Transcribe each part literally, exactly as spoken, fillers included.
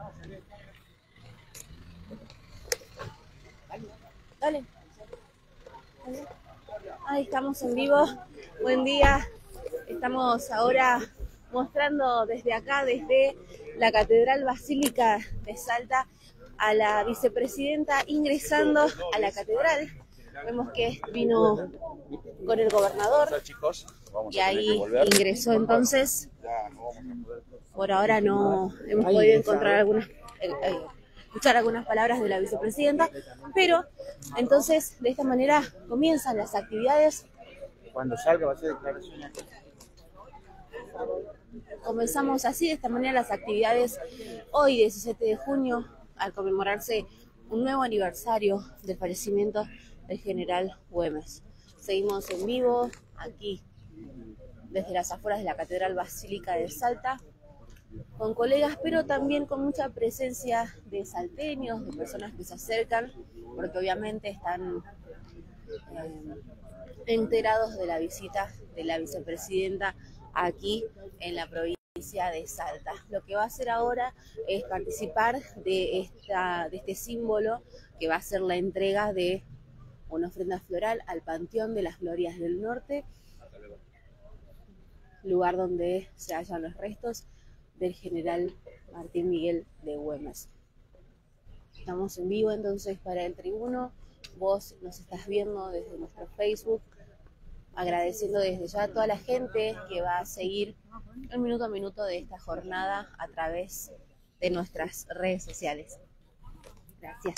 Dale. Ahí estamos en vivo. Buen día. Estamos ahora mostrando desde acá, desde la Catedral Basílica de Salta, a la vicepresidenta ingresando a la catedral. Vemos que vino con el gobernador y ahí ingresó entonces. Por ahora no hemos podido encontrar algunas, eh, eh, escuchar algunas palabras de la vicepresidenta, pero entonces de esta manera comienzan las actividades. Cuando salga va a ser declaración. Comenzamos así, de esta manera, las actividades hoy, diecisiete de junio, al conmemorarse un nuevo aniversario del fallecimiento del general Güemes. Seguimos en vivo aquí, desde las afueras de la Catedral Basílica de Salta, con colegas, pero también con mucha presencia de salteños, de personas que se acercan, porque obviamente están eh, enterados de la visita de la vicepresidenta aquí en la provincia de Salta. Lo que va a hacer ahora es participar de, esta, de este símbolo, que va a ser la entrega de una ofrenda floral al Panteón de las Glorias del Norte, lugar donde se hallan los restos del general Martín Miguel de Güemes. Estamos en vivo entonces para el Tribuno. Vos nos estás viendo desde nuestro Facebook, agradeciendo desde ya a toda la gente que va a seguir el minuto a minuto de esta jornada a través de nuestras redes sociales. Gracias.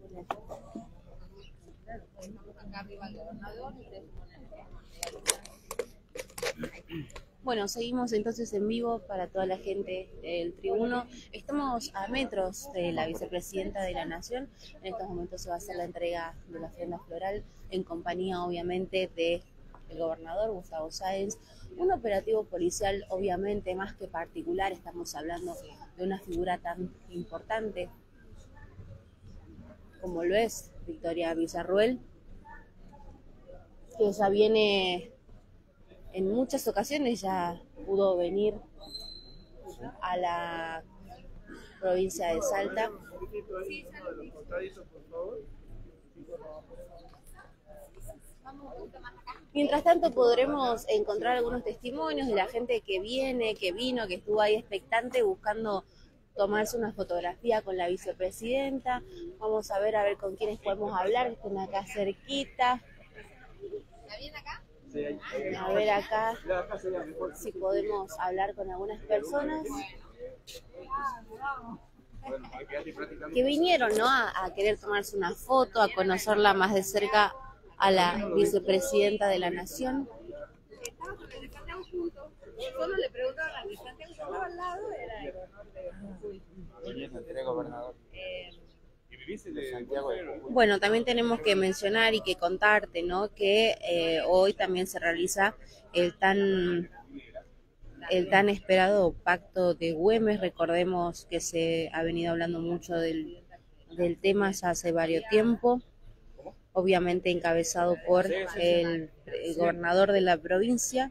Bueno, seguimos entonces en vivo para toda la gente del Tribuno. Estamos a metros de la vicepresidenta de la Nación. En estos momentos se va a hacer la entrega de la ofrenda floral en compañía, obviamente, de el gobernador Gustavo Sáenz. Un operativo policial obviamente más que particular, estamos hablando de una figura tan importante como lo es Victoria Villarruel, que ya viene en muchas ocasiones, ya pudo venir a la provincia de Salta. Mientras tanto podremos encontrar algunos testimonios de la gente que viene, que vino, que estuvo ahí expectante buscando tomarse una fotografía con la vicepresidenta. Vamos a ver a ver con quiénes podemos hablar, que estén acá cerquita. ¿Está bien acá? A ver acá si podemos hablar con algunas personas que vinieron, ¿no?, a, a querer tomarse una foto, a conocerla más de cerca a la vicepresidenta de la Nación. Solo le preguntaban al distante que estaba al lado, era el gobernador. Bueno, también tenemos que mencionar y que contarte, ¿no?, que eh, hoy también se realiza el tan el tan esperado pacto de Güemes. Recordemos que se ha venido hablando mucho del, del tema ya hace varios tiempo, obviamente encabezado por el, el gobernador de la provincia,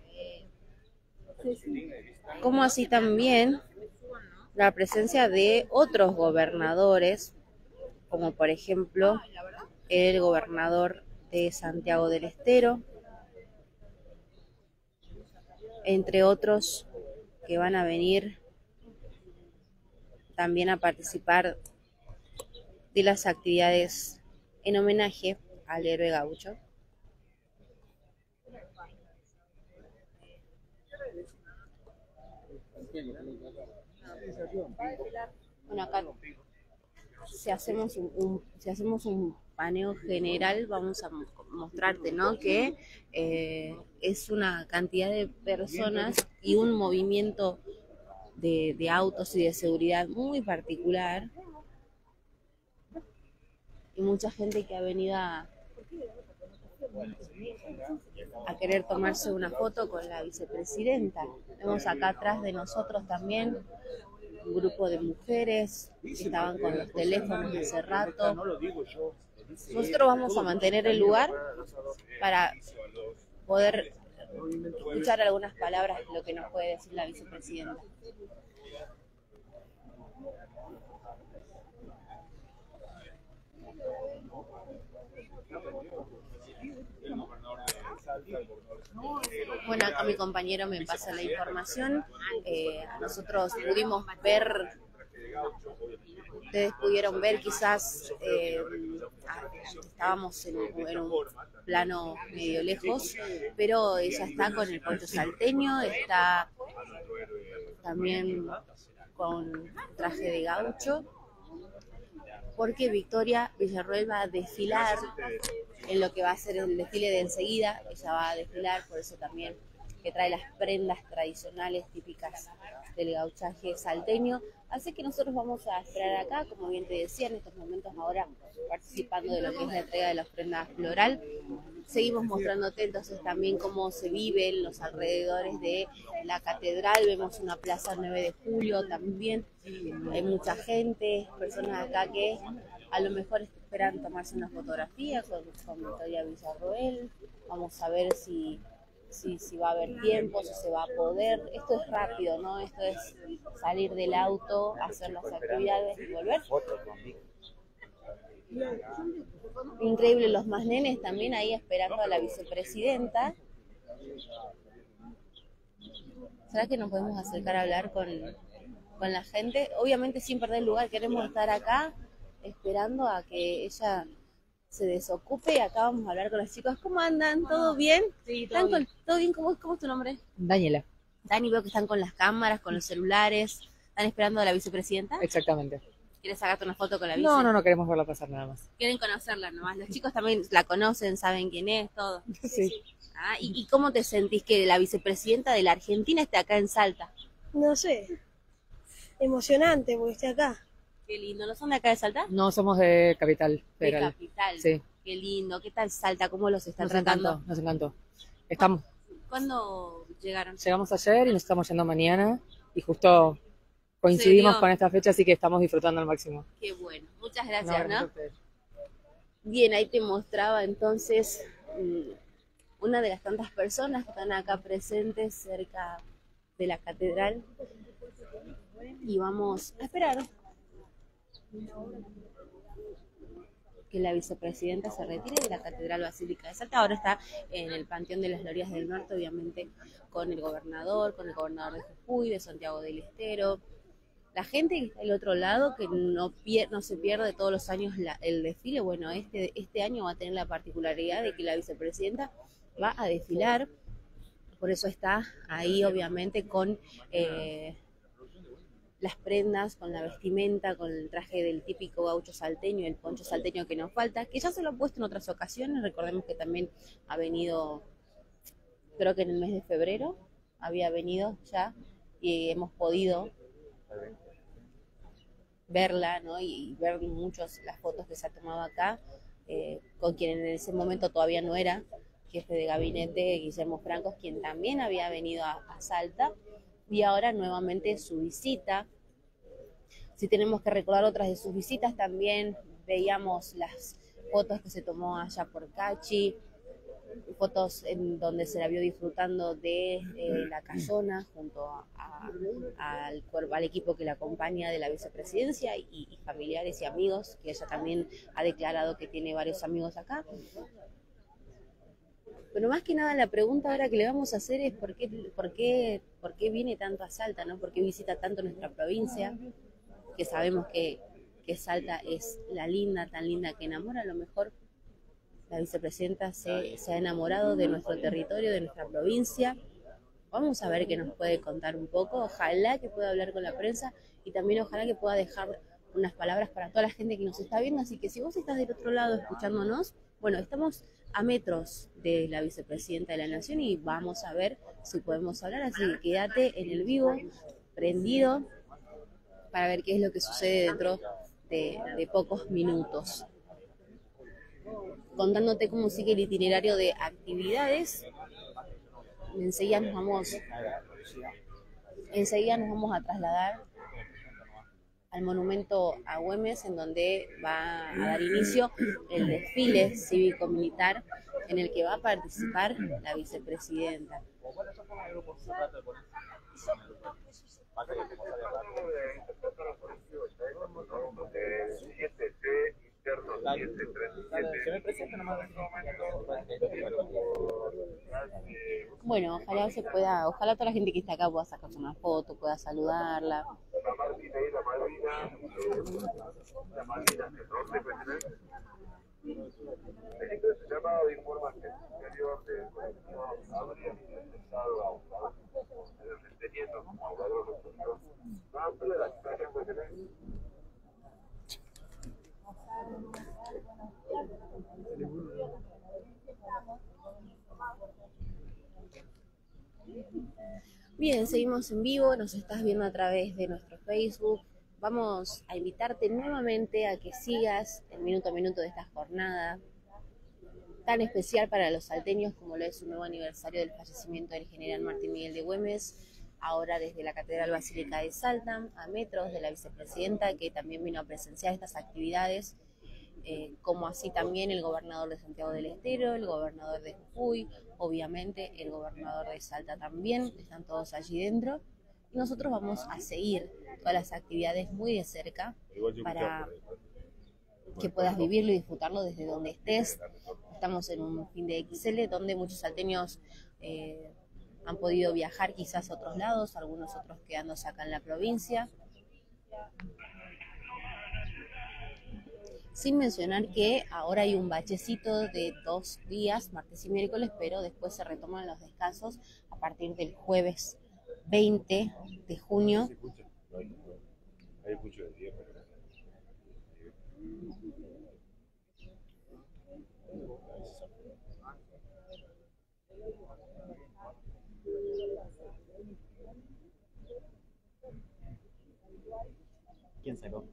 como así también la presencia de otros gobernadores, como por ejemplo el gobernador de Santiago del Estero, entre otros que van a venir también a participar de las actividades en homenaje al héroe gaucho. Bueno, acá si hacemos un, un si hacemos un paneo general, vamos a mostrarte, ¿no?, que eh, es una cantidad de personas y un movimiento de, de autos y de seguridad muy particular, y mucha gente que ha venido a, a querer tomarse una foto con la vicepresidenta. Vemos acá atrás de nosotros también un grupo de mujeres que estaban con los teléfonos hace rato. Nosotros vamos a mantener el lugar para poder escuchar algunas palabras de lo que nos puede decir la vicepresidenta. Bueno, acá mi compañero me pasa la información. Eh, nosotros pudimos ver, ustedes pudieron ver quizás, eh, estábamos en, en un plano medio lejos, pero ella está con el poncho salteño, está también con traje de gaucho, porque Victoria Villarroel va a desfilar en lo que va a ser el desfile de enseguida. Ella va a desfilar, por eso también que trae las prendas tradicionales típicas del gauchaje salteño. Así que nosotros vamos a esperar acá, como bien te decía, en estos momentos ahora participando de lo que es la entrega de la ofrenda floral. Seguimos mostrándote entonces también cómo se vive en los alrededores de la catedral. Vemos una plaza nueve de julio también, hay mucha gente, personas acá que a lo mejor esperan tomarse una fotografía con, con Victoria Villarroel. Vamos a ver si, si, si va a haber tiempo, si se va a poder. Esto es rápido, ¿no? Esto es salir del auto, hacer las actividades y volver. Increíble, los más nenes también ahí esperando a la vicepresidenta. ¿Será que nos podemos acercar a hablar con, con la gente? Obviamente sin perder el lugar, queremos estar acá esperando a que ella se desocupe. Acá vamos a hablar con los chicos. ¿Cómo andan? ¿Todo bien? Sí, ¿Están todo bien. con, ¿todo bien? ¿Cómo, ¿Cómo es tu nombre? Daniela, Dani, veo que están con las cámaras, con los celulares. ¿Están esperando a la vicepresidenta? exactamente. ¿Quieres sacarte una foto con la vice? No, no, no queremos verla pasar nada más. Quieren conocerla nomás. Los chicos también la conocen, saben quién es, todo. Sí. Ah, ¿y, ¿Y cómo te sentís que la vicepresidenta de la Argentina esté acá en Salta? No sé, emocionante porque esté acá. Qué lindo. ¿No son de acá de Salta? No somos de Capital De Federal. Capital. Sí. Qué lindo. ¿Qué tal Salta? ¿Cómo los están Nos tratando? encantó, nos encantó. Estamos, ¿Cuándo llegaron? llegamos ayer y nos estamos yendo mañana y justo Se coincidimos dio. con esta fecha, así que estamos disfrutando al máximo. Qué bueno. Muchas gracias, No, ¿no? gracias a ustedes. Bien, ahí te mostraba entonces mm, una de las tantas personas que están acá presentes cerca de la catedral. Y vamos a esperar que la vicepresidenta se retire de la Catedral Basílica de Salta. Ahora está en el Panteón de las Glorias del Norte, obviamente con el gobernador, con el gobernador de Jujuy, de Santiago del Estero. La gente que está del otro lado, que no, pier no se pierde todos los años la, el desfile, bueno, este, este año va a tener la particularidad de que la vicepresidenta va a desfilar, por eso está ahí obviamente con eh, las prendas, con la vestimenta, con el traje del típico gaucho salteño, el poncho salteño que nos falta, que ya se lo ha puesto en otras ocasiones. Recordemos que también ha venido, creo que en el mes de febrero, había venido ya y hemos podido verla, ¿no? Y ver muchos las fotos que se ha tomado acá, eh, con quien en ese momento todavía no era jefe de gabinete, Guillermo Francos, quien también había venido a, a Salta, y ahora nuevamente su visita. Si tenemos que recordar otras de sus visitas, también veíamos las fotos que se tomó allá por Cachi, fotos en donde se la vio disfrutando de eh, la casona junto a, a, al, al equipo que la acompaña de la vicepresidencia y, y familiares y amigos, que ella también ha declarado que tiene varios amigos acá. Pero más que nada la pregunta ahora que le vamos a hacer es por qué, por qué, por qué viene tanto a Salta, ¿no? ¿Por qué visita tanto nuestra provincia? Que sabemos que, que Salta es la linda, tan linda que enamora. A lo mejor la vicepresidenta se, se ha enamorado de nuestro territorio, de nuestra provincia. Vamos a ver qué nos puede contar un poco. Ojalá que pueda hablar con la prensa y también ojalá que pueda dejar unas palabras para toda la gente que nos está viendo. Así que si vos estás del otro lado escuchándonos, bueno, estamos a metros de la vicepresidenta de la Nación y vamos a ver si podemos hablar. Así que quédate en el vivo, prendido, para ver qué es lo que sucede dentro de, de pocos minutos. Contándote cómo sigue el itinerario de actividades. Enseguida nos vamos, enseguida nos vamos a trasladar al monumento a Güemes, en donde va a dar inicio el desfile cívico-militar en el que va a participar la vicepresidenta. siete C interno siete Se me presenta nomás. Bueno, ojalá se pueda, ojalá toda la gente que está acá pueda sacarse una foto, pueda saludarla. Llamado de información interior del colectivo habría finalizado a un lado, teniendo como hablador de función amplia la situación que tenemos. Bien, seguimos en vivo, nos estás viendo a través de nuestro Facebook. Vamos a invitarte nuevamente a que sigas el minuto a minuto de esta jornada tan especial para los salteños como lo es un nuevo aniversario del fallecimiento del general Martín Miguel de Güemes, ahora desde la Catedral Basílica de Salta, a metros de la vicepresidenta que también vino a presenciar estas actividades, eh, como así también el gobernador de Santiago del Estero, el gobernador de Jujuy, obviamente el gobernador de Salta también, están todos allí dentro. Y nosotros vamos a seguir todas las actividades muy de cerca para que puedas vivirlo y disfrutarlo desde donde estés. Estamos en un fin de X L donde muchos salteños eh, han podido viajar quizás a otros lados, algunos otros quedándose acá en la provincia. Sin mencionar que ahora hay un bachecito de dos días, martes y miércoles, pero después se retoman los descansos a partir del jueves veinte de junio. ¿Quién sacó?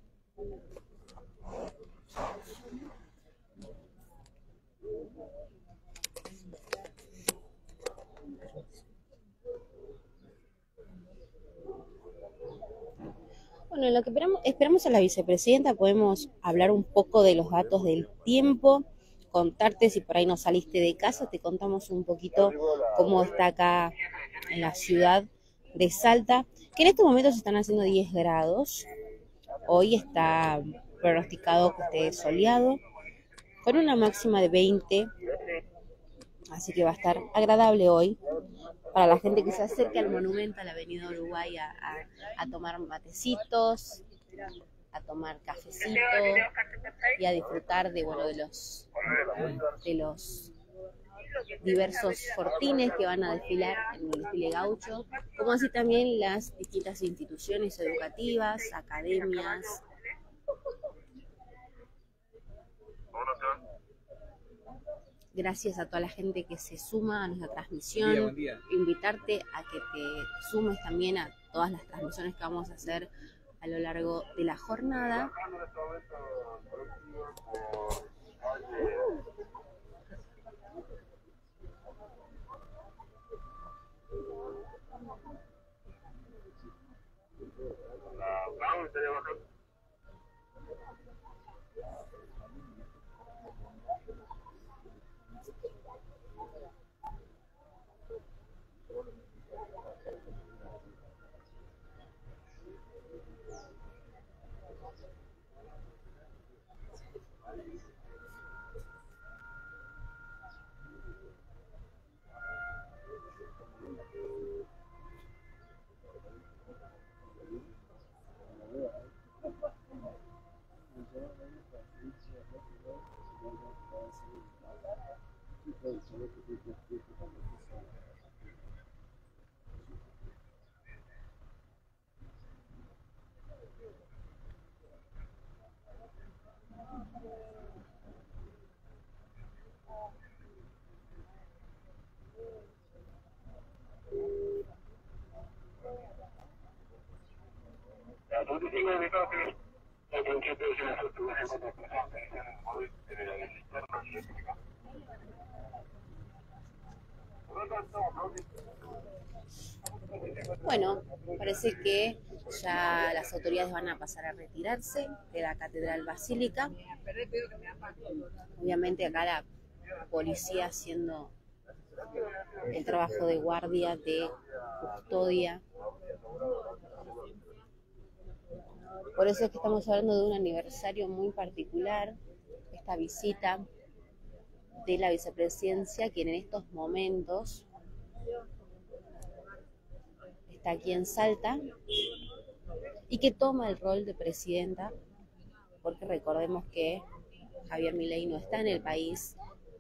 Bueno, en lo que esperamos, esperamos a la vicepresidenta, podemos hablar un poco de los datos del tiempo, contarte si por ahí no saliste de casa, te contamos un poquito cómo está acá en la ciudad de Salta, que en estos momentos están haciendo diez grados, hoy está pronosticado que esté soleado, con una máxima de veinte, así que va a estar agradable hoy para la gente que se acerque al monumento, a la avenida Uruguay, a, a, a tomar matecitos, a tomar cafecito y a disfrutar de, bueno, de los de los diversos fortines que van a desfilar en el desfile gaucho, como así también las distintas instituciones educativas, academias. Gracias a toda la gente que se suma a nuestra transmisión. Buen día, buen día. Invitarte a que te sumes también a todas las transmisiones que vamos a hacer a lo largo de la jornada. Bueno, parece que ya las autoridades van a pasar a retirarse de la Catedral Basílica. Obviamente acá la policía haciendo el trabajo de guardia, de custodia. Por eso es que estamos hablando de un aniversario muy particular. esta visita de la vicepresidencia, quien en estos momentos está aquí en Salta y que toma el rol de presidenta, porque recordemos que Javier Milei no está en el país.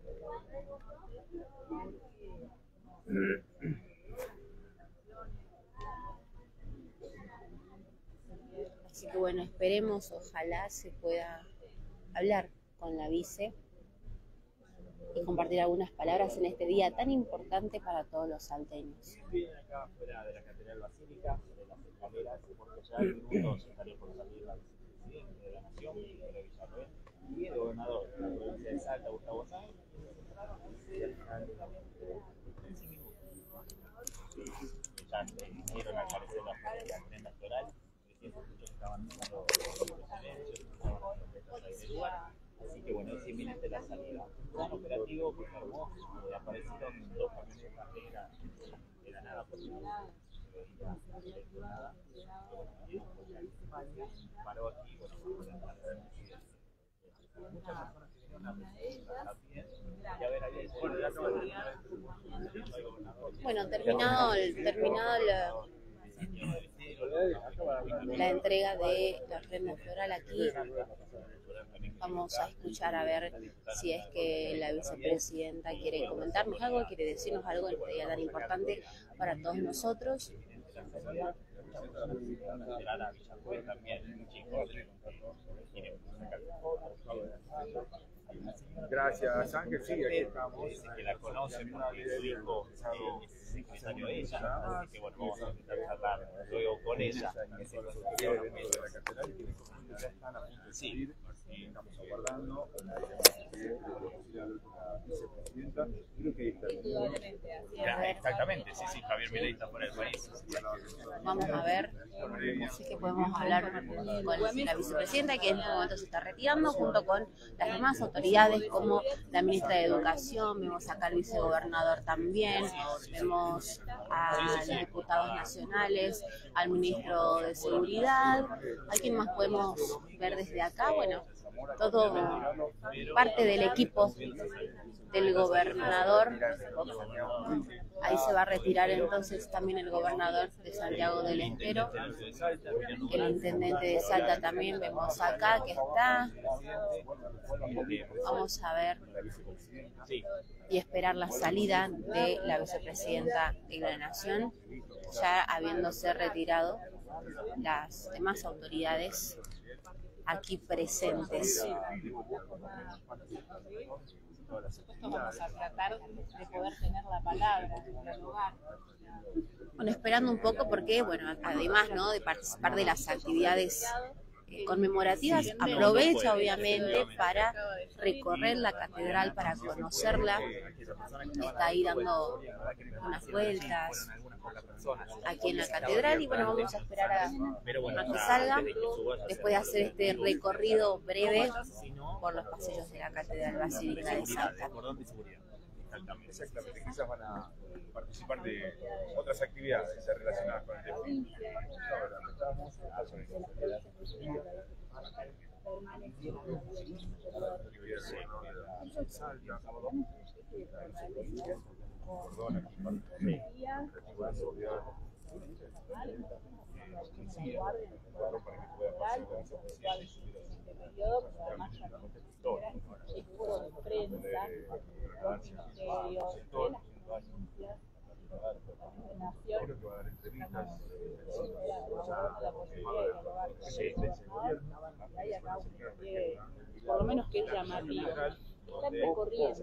Así que bueno, esperemos, ojalá se pueda hablar con la vice y compartir algunas palabras en este día tan importante para todos los salteños. Bien, acá afuera de la Catedral Basílica, de las escaleras, porque ya en minutos estaría por salir la vicepresidenta de la Nación, Victoria Villarruel, y el gobernador de la provincia de Salta, Gustavo Sáenz, y al final en cinco minutos. Ya vinieron al parecer la agenda electoral, recién se escuchó que estaban dando silencios, estaban dando protestas de lugar. Así que bueno, es inminente la salida. Plan operativo que se armó, eh, aparecieron dos camionetas negras de la nada, porque no se veía nada. Paró aquí, bueno, muchas personas que vinieron a presentar también. Y a ver, ahí hay Bueno, terminado, el, terminado la, la entrega de la ofrenda floral aquí, vamos a escuchar a ver si es que la vicepresidenta quiere comentarnos algo, quiere decirnos algo en este día tan importante para todos nosotros. Gracias, Ángel. Sí, aquí estamos. Dice que la conocen porque su hijo es secretario de ella, así que bueno, vamos a intentar charlar luego con ella. Sí, estamos aguardando la vicepresidenta. Creo que está. Exactamente, sí, sí, Javier Milei está fuera del país. Vamos a ver, así que podemos hablar con la vicepresidenta, que en este momento se está retirando, junto con las demás autoridades como la ministra de Educación, vemos acá al vicegobernador también, vemos a los diputados nacionales, al ministro de Seguridad. ¿A quién más podemos ver desde acá? Bueno, todo parte del equipo del gobernador. Ahí se va a retirar entonces también el gobernador de Santiago del Estero, el intendente de Salta también vemos acá que está. Vamos a ver y esperar la salida de la vicepresidenta de la Nación, ya habiéndose retirado las demás autoridades aquí presentes. Vamos a tratar de poder tener la palabra, de dialogar. Bueno, esperando un poco porque, bueno, además, ¿no?, de participar de las actividades eh, conmemorativas, aprovecha obviamente para recorrer la catedral, para conocerla. Está ahí dando unas vueltas aquí en la catedral y bueno, vamos a esperar a, a que salga después de hacer este recorrido breve por los pasillos de la Catedral Basílica de Salta. Exactamente, quizás van a participar de otras actividades relacionadas con el tema. Por lo menos que es llamativo. Están recorriendo.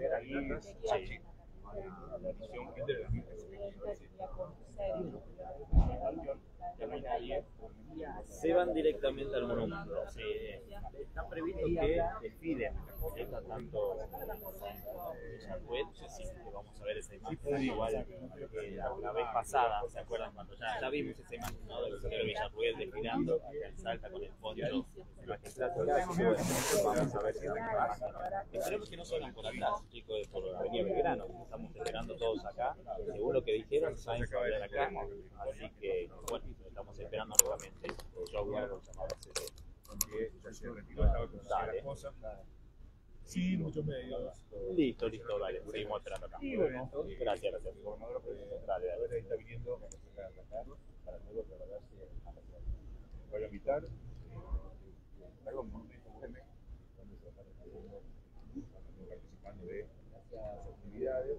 Se van directamente al monumento. Se, está previsto que desfilen tanto Villarruel, sí, que vamos a ver esa imagen igual que la vez pasada, ¿se acuerdan? Cuando ya, ya vimos esa imagen, ¿no?, del señor Villarruel desfilando en Salta con el fondo magistral. Vamos a ver si esperemos que no salgan por atrás, chicos, por la avenida Belgrano, estamos esperando todos acá, según lo que dijeron, saben que vayan acá, así que bueno, estamos esperando nuevamente. Yo voy a llamar a que ya se retiró, estaba con las cosas. Sí, muchos medios. Listo, listo, dale, seguimos esperando acá. Y bueno, Gracias, gracias. el gobernador eh, Dale, dale. ahora está viniendo a acá para luego trasladarse a la ciudad. Voy a invitar eh, algo muy bonito, donde se van a estar participando de las actividades.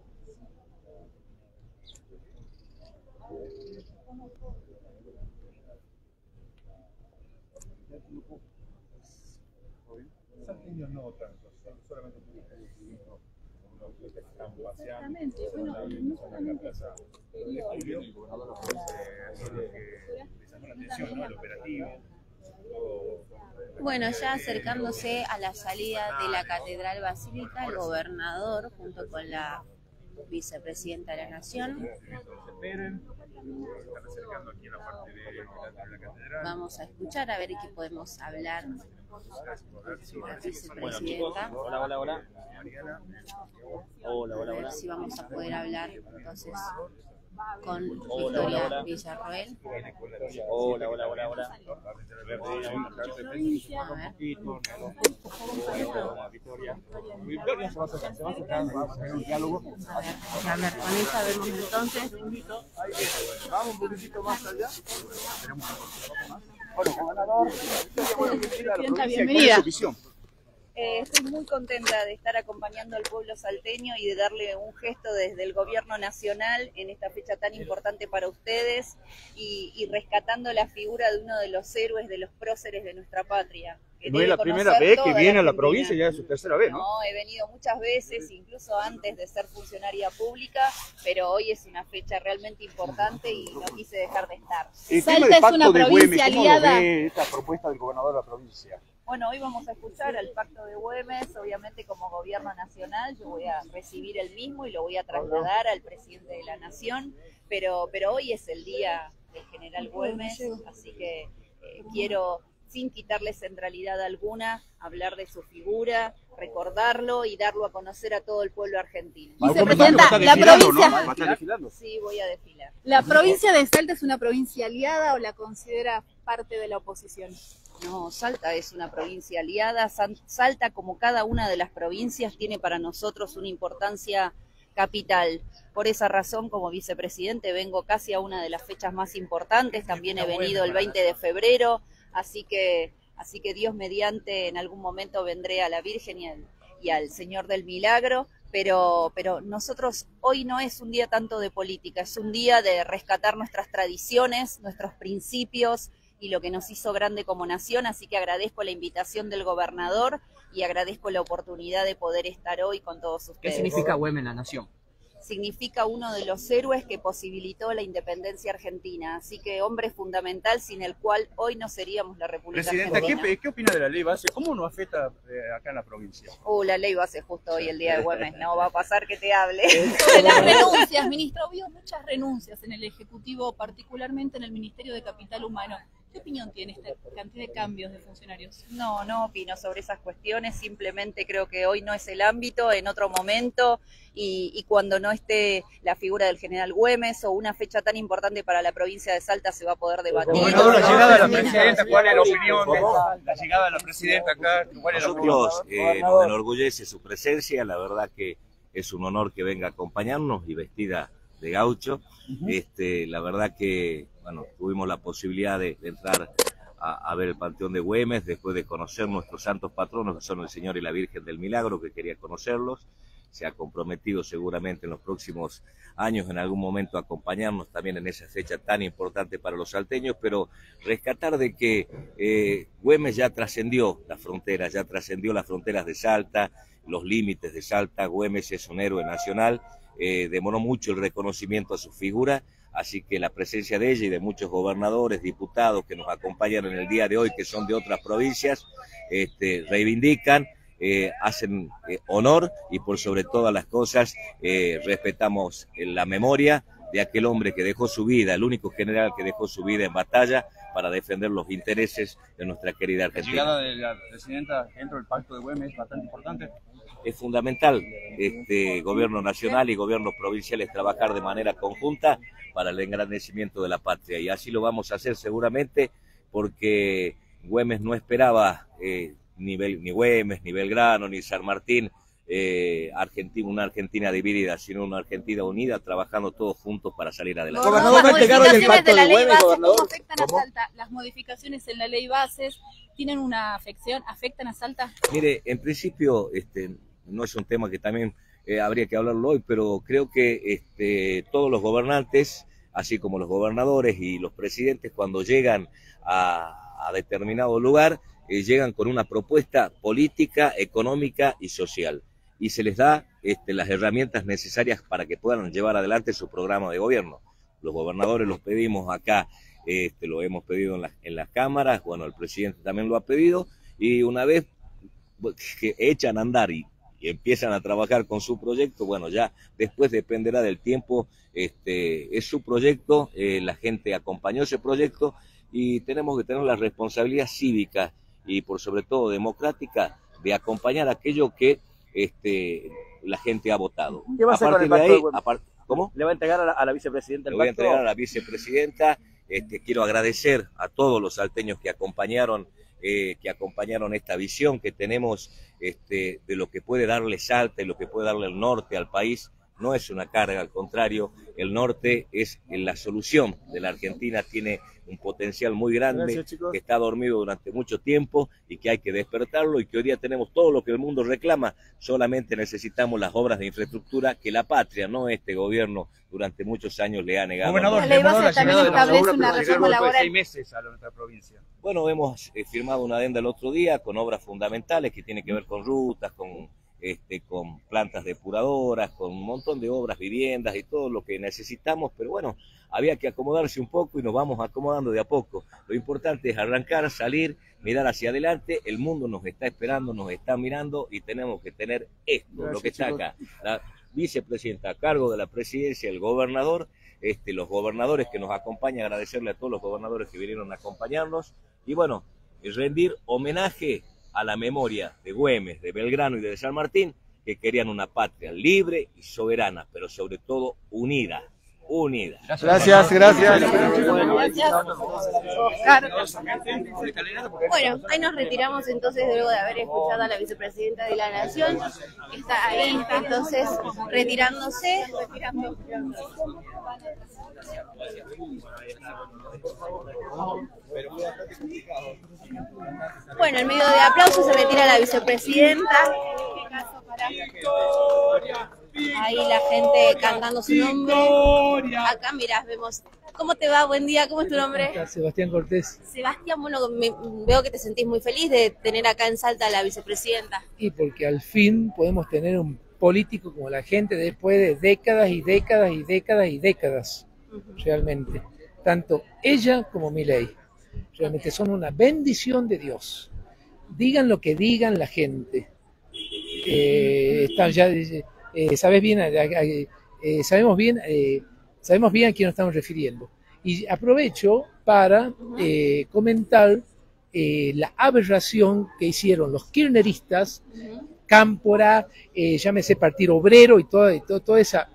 Salteños no tanto, solamente unos que están paseando en la plaza de Julio, así que les llamó la atención, ¿no? El operativo. Bueno, ya acercándose a la salida de la Catedral Basílica, el gobernador, junto con la vicepresidenta de la Nación, Esperen, se están acercando aquí a la parte de la catedral. vamos a escuchar a ver qué podemos hablar con la Bueno, chicos, vicepresidenta. hola, hola, hola. Hola, A hola, ver hola. si vamos a poder hablar entonces con Hola, hola, Victoria hola. Villarroel. Hola, hola, hola, hola. A ver. Hola, Victoria. Victoria se va a acercar, se va a acercar, vamos a tener un diálogo. A ver, vamos a hablar con ella, vemos entonces. Vamos un poquitito más allá. Bueno, gobernador, Presidenta, bienvenida. Eh, estoy muy contenta de estar acompañando al pueblo salteño y de darle un gesto desde el gobierno nacional en esta fecha tan importante para ustedes y, y rescatando la figura de uno de los héroes, de los próceres de nuestra patria. Que No es debe la primera conocer vez que toda viene a la Argentina. provincia, ya es su tercera vez, ¿no? No, he venido muchas veces, incluso antes de ser funcionaria pública, pero hoy es una fecha realmente importante y no quise dejar de estar. El Salta tema del es pacto una de Güemes, provincia ¿cómo aliada. lo ve esta propuesta del gobernador de la provincia? Bueno, hoy vamos a escuchar al Pacto de Güemes, obviamente como gobierno nacional, yo voy a recibir el mismo y lo voy a trasladar al presidente de la Nación, pero, pero hoy es el día del general Güemes, así que eh, quiero, sin quitarle centralidad alguna, hablar de su figura, recordarlo y darlo a conocer a todo el pueblo argentino. Vicepresidenta, la provincia, ¿Va a estar desfilando? Sí, voy a desfilar. la provincia de Salta es una provincia aliada o la considera parte de la oposición. No, Salta es una provincia aliada. San- Salta, como cada una de las provincias, tiene para nosotros una importancia capital. Por esa razón, como vicepresidente, vengo casi a una de las fechas más importantes. También he venido el veinte de febrero, así que, así que Dios mediante, en algún momento vendré a la Virgen y al, y al Señor del Milagro. Pero, pero nosotros hoy no es un día tanto de política, es un día de rescatar nuestras tradiciones, nuestros principios y lo que nos hizo grande como nación, así que agradezco la invitación del gobernador y agradezco la oportunidad de poder estar hoy con todos ustedes. ¿Qué significa Güemes en la nación? Significa uno de los héroes que posibilitó la independencia argentina, así que hombre fundamental sin el cual hoy no seríamos la República Presidenta, Argentina. ¿qué, ¿qué opina de la ley base? ¿Cómo nos afecta eh, acá en la provincia? Uh, la ley va a ser justo hoy el día de Güemes, no va a pasar que te hable. Sobre las renuncias, ministra, hubo muchas renuncias en el Ejecutivo, particularmente en el Ministerio de Capital Humano. ¿Qué opinión tiene esta cantidad de cambios de funcionarios? No, no opino sobre esas cuestiones, simplemente creo que hoy no es el ámbito, en otro momento, y, y cuando no esté la figura del general Güemes o una fecha tan importante para la provincia de Salta se va a poder debatir. Gobernador, la llegada de la presidenta, ¿cuál es la opinión de la llegada de la presidenta acá? ¿Cuál es la Nosotros opinión? eh, nos enorgullece su presencia, la verdad que es un honor que venga a acompañarnos y vestida de gaucho. Este, la verdad que bueno, tuvimos la posibilidad de, de entrar a, a ver el Panteón de Güemes después de conocer nuestros santos patronos que son el Señor y la Virgen del Milagro, que quería conocerlos. Se ha comprometido seguramente en los próximos años en algún momento a acompañarnos también en esa fecha tan importante para los salteños, pero rescatar de que eh, Güemes ya trascendió las fronteras, ya trascendió las fronteras de Salta, los límites de Salta. Güemes es un héroe nacional, eh, demoró mucho el reconocimiento a su figura, así que la presencia de ella y de muchos gobernadores, diputados que nos acompañan en el día de hoy, que son de otras provincias, este, reivindican, eh, hacen eh, honor y por sobre todas las cosas eh, respetamos la memoria de aquel hombre que dejó su vida, el único general que dejó su vida en batalla para defender los intereses de nuestra querida La Argentina. llegada de la presidenta dentro del Pacto de Güemes es bastante importante. Es fundamental este gobierno nacional y gobiernos provinciales trabajar de manera conjunta para el engrandecimiento de la patria, y así lo vamos a hacer seguramente porque Güemes no esperaba eh, ni, Bel, ni Güemes, ni Belgrano, ni San Martín, eh, Argentina, una Argentina dividida, sino una Argentina unida, trabajando todos juntos para salir adelante. Gobernador, las modificaciones de la ley base, ¿cómo afectan a Salta? Las modificaciones en la ley bases tienen una afección, afectan a Salta. Mire, en principio, este, no es un tema que también eh, habría que hablarlo hoy, pero creo que este, todos los gobernantes, así como los gobernadores y los presidentes, cuando llegan a, a determinado lugar, eh, llegan con una propuesta política, económica y social. Y se les da este, las herramientas necesarias para que puedan llevar adelante su programa de gobierno. Los gobernadores los pedimos acá, este, lo hemos pedido en, la, en las cámaras, bueno, el presidente también lo ha pedido, y una vez que echan a andar y, y empiezan a trabajar con su proyecto, bueno, ya después dependerá del tiempo, este, es su proyecto, eh, la gente acompañó ese proyecto y tenemos que tener la responsabilidad cívica y por sobre todo democrática de acompañar aquello que este, la gente ha votado. ¿Qué va a hacer con el pacto de Güemes? ¿Cómo? ¿Le va a entregar a la, a la vicepresidenta el Le voy a pacto? entregar a la vicepresidenta. Este, quiero agradecer a todos los salteños que acompañaron, eh, que acompañaron esta visión que tenemos este, de lo que puede darle Salta y lo que puede darle el norte al país. No es una carga, al contrario, el norte es la solución de la Argentina, tiene un potencial muy grande. Gracias, que está dormido durante mucho tiempo y que hay que despertarlo, y que hoy día tenemos todo lo que el mundo reclama, solamente necesitamos las obras de infraestructura que la patria, no este gobierno, durante muchos años le ha negado. Gobernador, la ley base también establece una reforma laboral. seis meses a nuestra provincia. Bueno, hemos eh, firmado una adenda el otro día con obras fundamentales que tienen que ver con rutas, con Este, con plantas depuradoras, con un montón de obras, viviendas y todo lo que necesitamos, pero bueno, había que acomodarse un poco y nos vamos acomodando de a poco. Lo importante es arrancar, salir, mirar hacia adelante, el mundo nos está esperando, nos está mirando y tenemos que tener esto, Gracias, lo que está chicos. Acá. La vicepresidenta a cargo de la presidencia, el gobernador, este, los gobernadores que nos acompañan, agradecerle a todos los gobernadores que vinieron a acompañarnos y bueno, y rendir homenaje a la memoria de Güemes, de Belgrano y de San Martín, que querían una patria libre y soberana, pero sobre todo unida, unida. Gracias, gracias. Bueno, ahí nos retiramos entonces luego de haber escuchado a la vicepresidenta de la Nación, que está ahí entonces retirándose. Retirando. Bueno, en medio de aplausos se retira la vicepresidenta. Ahí la gente cantando su nombre. Acá mirás, vemos. ¿Cómo te va? Buen día, ¿cómo es tu nombre? Sebastián Cortés. Sebastián, bueno, me, veo que te sentís muy feliz de tener acá en Salta a la vicepresidenta. Y porque al fin podemos tener un político como la gente después de décadas y décadas y décadas y décadas, uh-huh. Realmente. Tanto ella como Milei. Realmente son una bendición de Dios. Digan lo que digan la gente. Eh, está ya, eh, sabes bien, eh, eh, sabemos bien, eh, sabemos bien a quién nos estamos refiriendo. Y aprovecho para eh, comentar eh, la aberración que hicieron los kirchneristas, uh-huh. Cámpora, eh, llámese Partido Obrero y toda, y toda, toda esa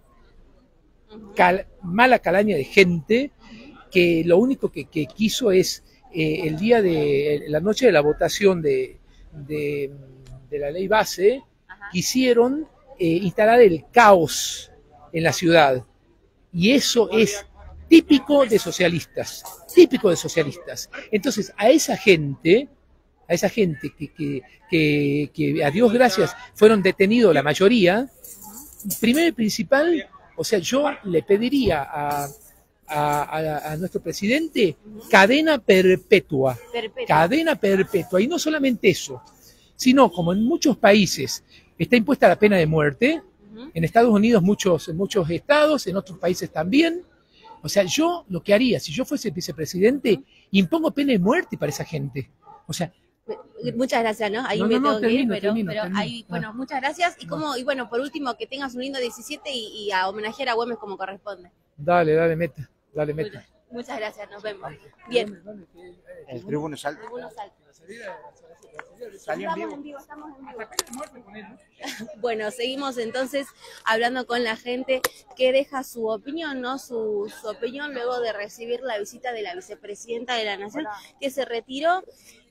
cal, mala calaña de gente que lo único que, que quiso es eh, el día de la noche de la votación de, de, de la ley base, Ajá. quisieron eh, instalar el caos en la ciudad. Y eso es típico de socialistas, típico de socialistas. Entonces, a esa gente, a esa gente que, que, que, que a Dios gracias fueron detenidos la mayoría, primero y principal, o sea, yo le pediría a, a, a, a nuestro presidente cadena perpetua, perpetua, cadena perpetua, y no solamente eso, sino como en muchos países está impuesta la pena de muerte, uh-huh. en Estados Unidos muchos, en muchos estados, en otros países también. O sea, yo lo que haría, si yo fuese vicepresidente, impongo pena de muerte para esa gente. O sea, muchas gracias, ¿no? Ahí no, me no, tengo no, que termino, ir, pero, termino, pero termino. ahí, bueno, Ah. muchas gracias. Y como, y bueno, por último, que tengas un lindo diecisiete y, y a homenajear a Güemes como corresponde. Dale, dale, meta, dale, meta. Muchas gracias, nos vemos. Bien. El tribuno Salta. El tribuno Salta. ¿Salió en Estamos vivo? en vivo, estamos en vivo. Bueno, seguimos entonces hablando con la gente que deja su opinión, ¿no? Su, su opinión luego de recibir la visita de la vicepresidenta de la Nación, que se retiró.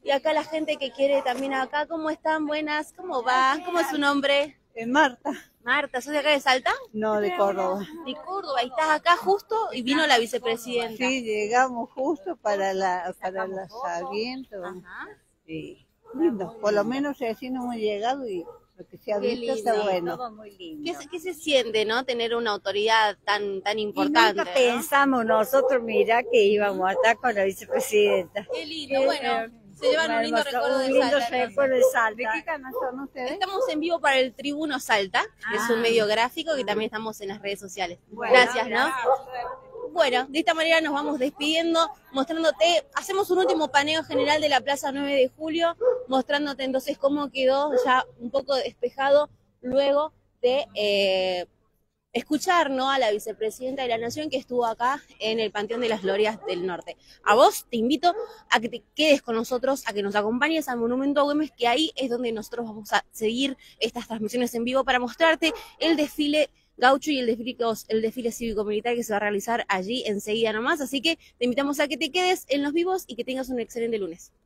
Y acá la gente que quiere también acá, ¿cómo están? Buenas, ¿cómo va? ¿Cómo es su nombre? Eh, Marta. Marta, ¿sos de acá de Salta? No, de Córdoba. De Córdoba, y estás acá justo y vino la vicepresidenta. Sí, llegamos justo para la para el asamiento. Sí, lindo. Por lo menos así no hemos llegado y lo que se ha Qué visto está lindo, bueno. todo muy lindo. ¿Qué, se- qué se siente, no? Tener una autoridad tan tan Y importante. nunca ¿no? pensamos nosotros, mirá, que íbamos a estar con la vicepresidenta. Qué lindo, bueno, se llevan un lindo hermoso, recuerdo de un lindo Salta. recuerdo de Salta. ¿De qué canal son ustedes? Estamos en vivo para el Tribuno Salta, que es un Ah. medio gráfico que también estamos en las redes sociales. Bueno, Gracias, ¿no? Bueno, de esta manera nos vamos despidiendo, mostrándote, hacemos un último paneo general de la Plaza nueve de julio, mostrándote entonces cómo quedó ya un poco despejado luego de eh, escuchar, ¿no?, a la vicepresidenta de la Nación que estuvo acá en el Panteón de las Glorias del Norte. A vos te invito a que te quedes con nosotros, a que nos acompañes al Monumento a Güemes, que ahí es donde nosotros vamos a seguir estas transmisiones en vivo para mostrarte el desfile gaucho y el desfile, el desfile cívico-militar que se va a realizar allí enseguida nomás. Así que te invitamos a que te quedes en los vivos y que tengas un excelente lunes.